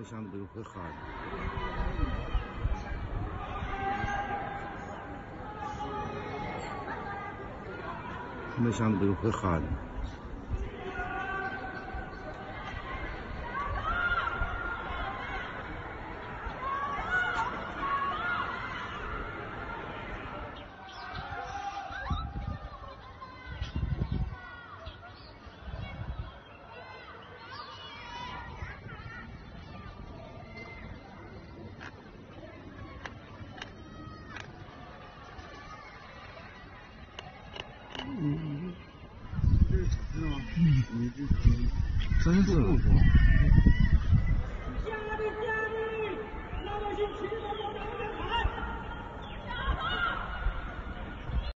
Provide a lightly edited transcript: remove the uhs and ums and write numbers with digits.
想到这个会喊。没想到这个会喊。真是。